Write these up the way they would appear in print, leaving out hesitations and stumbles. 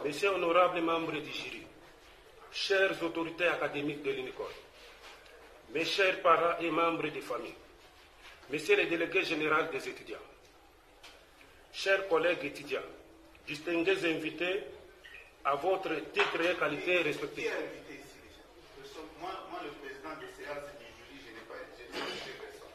Messieurs honorables membres du jury, chères autorités académiques de l'UNICOL, mes chers parents et membres des familles, messieurs les délégués généraux des étudiants, chers collègues étudiants, distingués invités à votre titre et qualité respectifs. Moi, le président de séance du jury, je n'ai pas personne.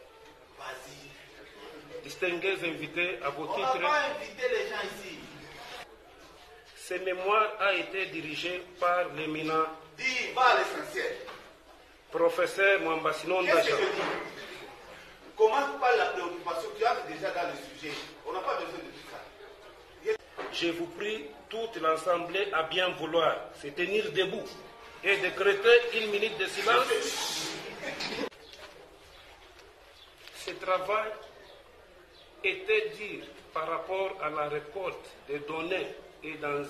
Vas-y. Distingués invités à vos titres. On va pas inviter les gens ici. Ce mémoire a été dirigé par l'éminent Dis, va à l'essentiel. professeur Mwambasinon Dacha. Qu'est-ce que je dis? Commence par la préoccupation, tu entres déjà dans le sujet. On n'a pas besoin de tout ça. Je vous prie, toute l'Assemblée à bien vouloir se tenir debout et décréter 1 minute de silence. Ce travail était dur par rapport à la récolte des données et dans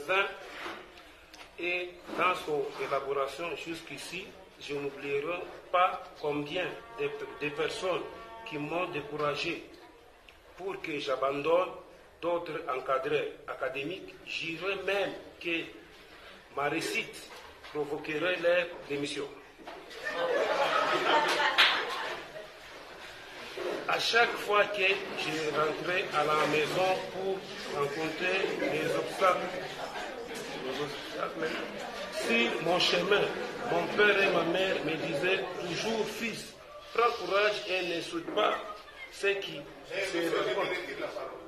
son élaboration jusqu'ici, je n'oublierai pas combien de personnes qui m'ont découragé pour que j'abandonne d'autres encadreurs académiques. J'irais même que ma réussite provoquerait leur démission. À chaque fois que je rentrais à la maison pour rencontrer des obstacles, sur mon chemin, mon père et ma mère me disaient toujours: fils, prends courage et ne souhaite pas ce qui se rencontre.